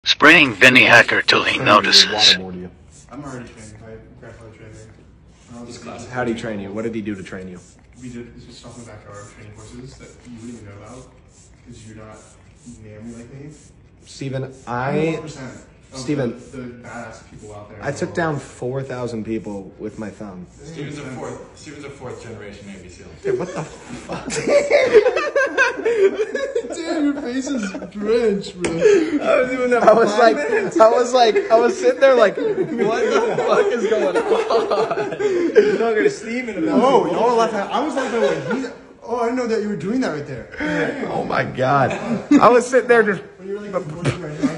Spraying Vinnie Hacker till he notices. I'm already training. My grandfather trained me. How did he train you? What did he do to train you? We did this stuff in the backyard, training horses that you wouldn't even know about because you're not manly like me. Steven, I'm 1% Steven, the badass people out there. I took down 4,000 people with my thumb. Steven's a fourth generation Navy SEAL. Dude, what the fuck? Dude, your face is drenched, bro. I was sitting there like, what the fuck is going on? You're talking to Steven about Oh, y'all are laughing. I was laughing when he. Oh, I didn't know that you were doing that right there. Oh my god. I was sitting there just. When you were like, right now,